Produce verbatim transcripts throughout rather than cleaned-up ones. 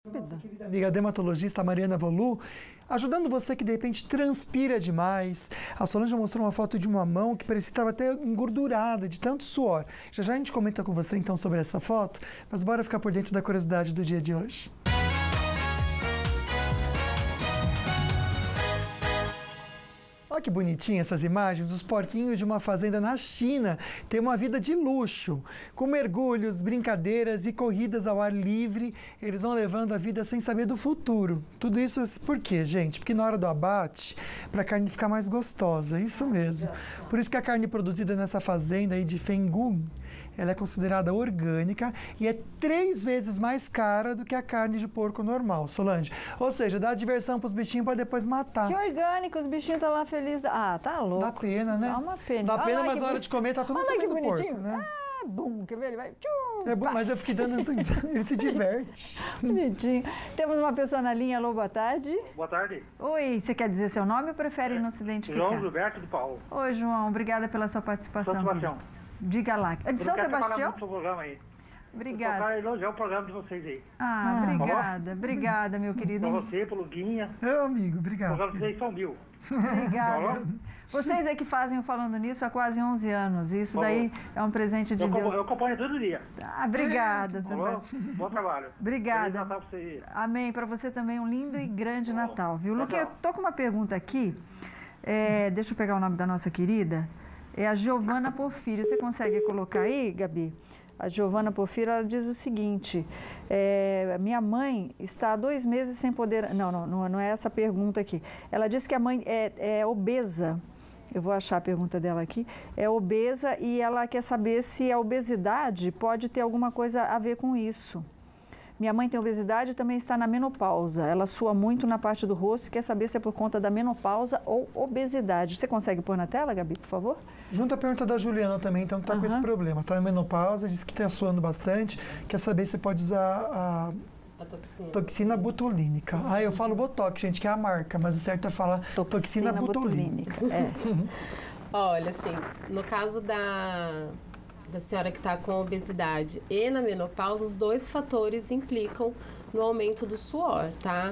Nossa querida amiga dermatologista Mariana Volu, ajudando você que de repente transpira demais. A Solange mostrou uma foto de uma mão que parecia que estava até engordurada de tanto suor. Já já a gente comenta com você então sobre essa foto, mas bora ficar por dentro da curiosidade do dia de hoje. Olha que bonitinha essas imagens, os porquinhos de uma fazenda na China têm uma vida de luxo. Com mergulhos, brincadeiras e corridas ao ar livre, eles vão levando a vida sem saber do futuro. Tudo isso por quê, gente? Porque na hora do abate, para a carne ficar mais gostosa, isso mesmo. Por isso que a carne produzida nessa fazenda aí de Fenggung, ela é considerada orgânica e é três vezes mais cara do que a carne de porco normal, Solange. Ou seja, dá diversão para os bichinhos para depois matar. Que orgânico, os bichinhos estão lá felizes. Ah, tá louco. Dá pena, né? Dá uma pena. Dá pena, Olha mas na hora bon... de comer tá tudo comendo porco, né? Ah, bum, quer ver? Ele vai... Tchum, é bom, mas eu fiquei dando... Ele se diverte. Bonitinho. Temos uma pessoa na linha. Alô, boa tarde. Boa tarde. Oi, você quer dizer seu nome ou prefere é. não se identificar? João Gilberto de Paulo. Oi, João. Obrigada pela sua participação. São Sebastião. Diga lá. É de São Sebastião? Eu programa aí. Obrigada. Eu elogiar o programa de vocês aí. Ah, ah obrigada. Obrigada, meu querido. Pra você, pro Luguinha. É, amigo, obrigado. O programa de vocês são mil. Obrigada. Vocês é que fazem o Falando Nisso há quase onze anos. Isso Falou. daí é um presente de eu Deus. Eu acompanho todo dia. Ah, obrigada. Falou? Bom trabalho. Obrigada. Feliz Natal pra você. Amém. Para você também um lindo e grande Falou. Natal, viu? Luque, eu tô com uma pergunta aqui. É, deixa eu pegar o nome da nossa querida. É a Giovana Porfírio. Você consegue colocar aí, Gabi? A Giovana Porfírio, ela diz o seguinte, é, minha mãe está há dois meses sem poder... Não, não, não é essa a pergunta aqui. Ela diz que a mãe é, é obesa. Eu vou achar a pergunta dela aqui. É obesa e ela quer saber se a obesidade pode ter alguma coisa a ver com isso. Minha mãe tem obesidade e também está na menopausa. Ela sua muito na parte do rosto e quer saber se é por conta da menopausa ou obesidade. Você consegue pôr na tela, Gabi, por favor? Junto a pergunta da Juliana também, então, que está uhum. com esse problema. Está na menopausa, diz que está suando bastante, quer saber se pode usar a, a toxina. toxina botulínica. Uhum. Ah, eu falo Botox, gente, que é a marca, mas o certo é falar toxina, toxina botulínica. botulínica. É. Olha, assim, no caso da... da senhora que está com obesidade e na menopausa, os dois fatores implicam no aumento do suor, tá?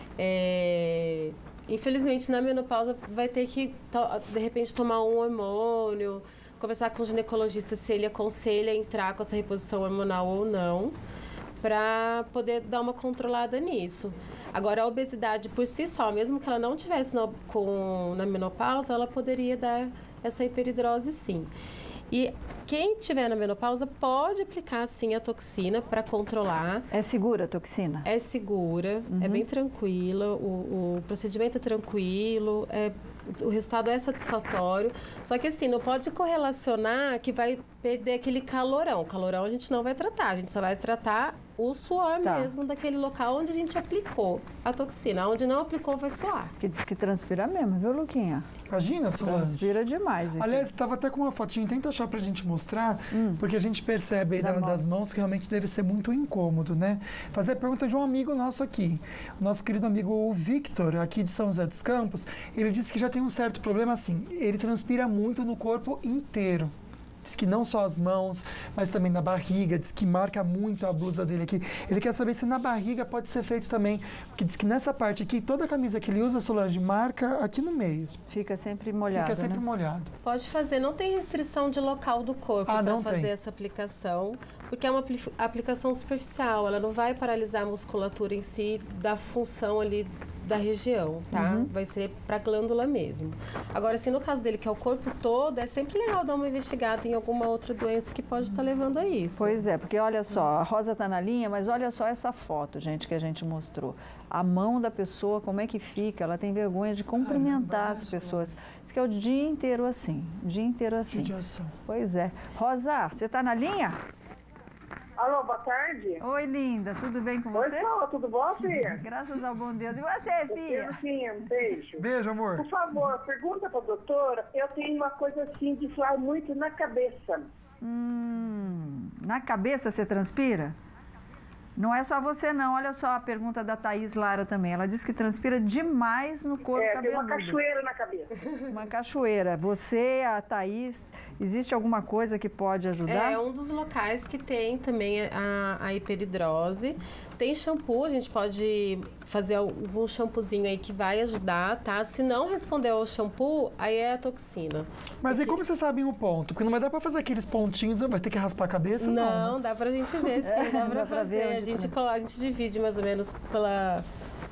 É, infelizmente, na menopausa vai ter que, de repente, tomar um hormônio, conversar com o ginecologista se ele aconselha entrar com essa reposição hormonal ou não, para poder dar uma controlada nisso. Agora, a obesidade por si só, mesmo que ela não tivesse no, com, na menopausa, ela poderia dar essa hiperidrose sim. E quem tiver na menopausa pode aplicar, sim, a toxina para controlar. É segura a toxina? É segura, uhum. é bem tranquila, o, o procedimento é tranquilo, é, o resultado é satisfatório. Só que, assim, não pode correlacionar que vai perder aquele calorão. O calorão a gente não vai tratar, a gente só vai tratar o suor tá. mesmo daquele local onde a gente aplicou a toxina. Onde não aplicou vai suar. Que diz que transpira mesmo, viu, Luquinha? Imagina, Solange. Transpira demais. Aqui. Aliás, estava até com uma fotinha, tenta achar pra gente mostrar, hum. porque a gente percebe aí da, mão. das mãos que realmente deve ser muito incômodo, né? Fazer a pergunta de um amigo nosso aqui. O nosso querido amigo o Victor, aqui de São José dos Campos, ele disse que já tem um certo problema assim, ele transpira muito no corpo inteiro. Diz que não só as mãos, mas também na barriga, diz que marca muito a blusa dele aqui. Ele quer saber se na barriga pode ser feito também, porque diz que nessa parte aqui, toda a camisa que ele usa, Solange, marca aqui no meio. Fica sempre molhado, Fica sempre né? molhado. Pode fazer, não tem restrição de local do corpo ah, para fazer tem. essa aplicação, porque é uma aplicação superficial, ela não vai paralisar a musculatura em si da função ali da região, tá? Uhum. Vai ser para glândula mesmo. Agora, assim, no caso dele, que é o corpo todo, é sempre legal dar uma investigada em alguma outra doença que pode estar tá levando a isso. Pois é, porque olha só, a Rosa tá na linha, mas olha só essa foto, gente, que a gente mostrou. A mão da pessoa, como é que fica? Ela tem vergonha de cumprimentar Ai, as pessoas. Diz que é o dia inteiro assim, o dia inteiro assim. Pois é. Rosa, você tá na linha? Alô, boa tarde. Oi, linda. Tudo bem com você? Oi, Paula. Tudo bom, filha? Graças ao bom Deus. E você, filha? Sim, um beijo. Beijo, amor. Por favor, pergunta para a doutora. Eu tenho uma coisa assim de suar muito na cabeça. Hum, na cabeça você transpira? Não é só você não, olha só a pergunta da Thaís Lara também. Ela disse que transpira demais no corpo é, cabeludo. É, tem uma cachoeira na cabeça. Uma cachoeira. Você, a Thaís, existe alguma coisa que pode ajudar? É um dos locais que tem também a, a hiperidrose. Tem shampoo, a gente pode fazer algum shampoozinho aí que vai ajudar, tá? Se não responder ao shampoo, aí é a toxina. Mas Porque... aí como vocês sabem o ponto? Porque não vai dar pra fazer aqueles pontinhos, vai ter que raspar a cabeça? Não, Não, dá pra gente ver, sim, dá pra Dá pra ver fazer. onde A gente, tá. colo- a gente divide mais ou menos pela...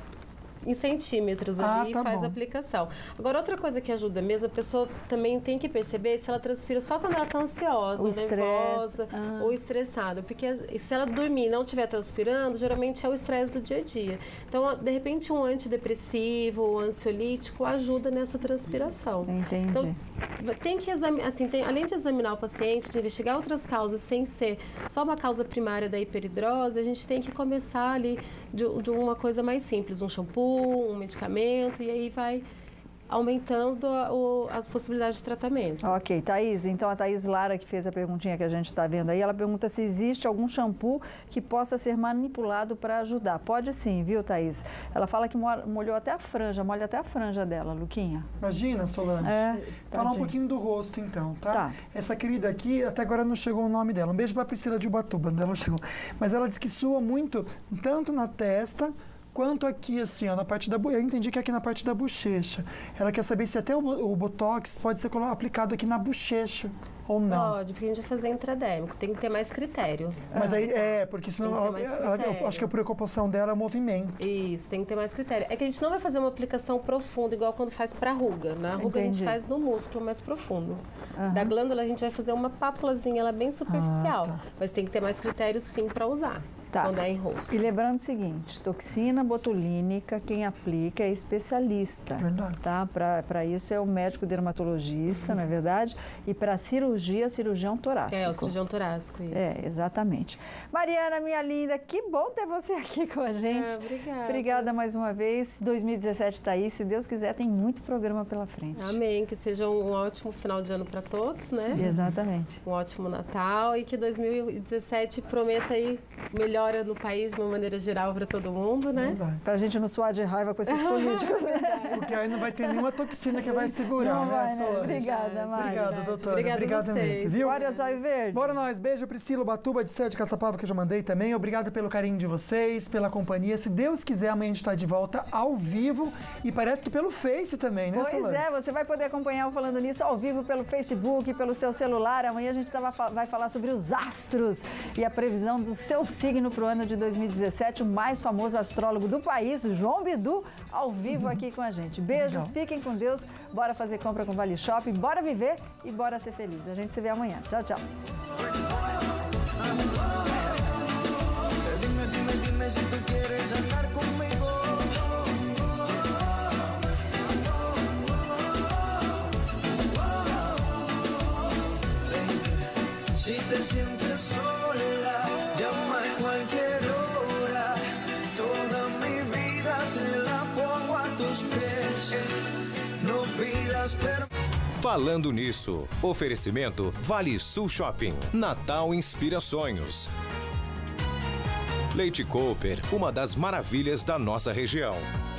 em centímetros Ah, ali tá e faz bom. a aplicação. Agora, outra coisa que ajuda mesmo, a pessoa também tem que perceber se ela transpira só quando ela tá ansiosa, O ou estresse. nervosa, Ah. ou estressada. Porque as- se ela dormir e não estiver transpirando, geralmente é o estresse do dia a dia. Então, de repente, um antidepressivo, um ansiolítico ajuda nessa transpiração. Entendi. Então, tem que examinar, assim, tem, além de examinar o paciente, de investigar outras causas sem ser só uma causa primária da hiperidrose, a gente tem que começar ali de, de uma coisa mais simples, um shampoo, um medicamento, e aí vai aumentando a- o- as possibilidades de tratamento. Ok, Thaís, então a Thaís Lara, que fez a perguntinha que a gente está vendo aí, ela pergunta se existe algum shampoo que possa ser manipulado para ajudar. Pode sim, viu, Thaís? Ela fala que mo- molhou até a franja, molha até a franja dela, Luquinha. Imagina, Solange. É, Falar um tadinho. pouquinho do rosto, então, tá? Tá. Essa querida aqui, até agora não chegou o nome dela. Um beijo pra Priscila de Ubatuba, ainda não chegou. Mas ela diz que sua muito, tanto na testa, quanto aqui, assim, ó, na parte da... bu- Eu entendi que é aqui na parte da bochecha. Ela quer saber se até o, bo- o Botox pode ser colo- aplicado aqui na bochecha, ou não. Pode, porque a gente vai fazer intradérmico, tem que ter mais critério. Mas aí, é, porque senão... Tem que ter ela- mais ela- eu critério. acho que a preocupação dela é o movimento. Isso, tem que ter mais critério. É que a gente não vai fazer uma aplicação profunda, igual quando faz para ruga. Na ruga a Entendi. gente faz no músculo mais profundo. Aham. Da glândula a gente vai fazer uma pápulazinha, ela é bem superficial. Ah, tá. Mas tem que ter mais critério sim para usar, Tá. quando é em rosto. E lembrando o seguinte, toxina botulínica, quem aplica é especialista. Verdade. Tá? Para isso é o médico dermatologista, não é verdade? E para cirurgia, cirurgião torácico. É, o cirurgião torácico, isso. É, exatamente. Mariana, minha linda, que bom ter você aqui com a gente. Ah, obrigada. Obrigada mais uma vez. dois mil e dezessete está aí. Se Deus quiser, tem muito programa pela frente. Amém, que seja um ótimo final de ano para todos, né? Exatamente. Um ótimo Natal e que dois mil e dezessete prometa aí melhora no país de uma maneira geral para todo mundo, né? Verdade. Para a gente não suar de raiva com esses políticos. Porque aí não vai ter nenhuma toxina que vai segurar, Não né, vai, né? Solange? Obrigada, Mari. Obrigado, Verdade. doutora. Obrigada a Obrigado vocês. mesmo, viu? Bora, Zóio Verde. Bora nós. Beijo, Priscila, Batuba, de Céu de Caçapava, que eu já mandei também. Obrigado pelo carinho de vocês, pela companhia. Se Deus quiser, amanhã a gente está de volta ao vivo e parece que pelo Face também, né, Pois Solange? é, você vai poder acompanhar o Falando Nisso ao vivo pelo Facebook, pelo seu celular. Amanhã a gente tava, vai falar sobre os astros e a previsão do seu signo para o ano de dois mil e dezessete. O mais famoso astrólogo do país, João Bidu, ao vivo aqui com a gente. Beijos, Legal. fiquem com Deus. Bora fazer compra com Vale Shopping, bora viver e bora ser feliz. A gente se vê amanhã. Tchau, tchau. Dime, dime, dime si tú quieres andar conmigo. Si te sientes sola, llama a cualquier hora. Toda mi vida te la pongo a tus pies. No pidas perdón. Falando Nisso, oferecimento Vale Sul Shopping. Natal inspira sonhos. Leite Cooper, uma das maravilhas da nossa região.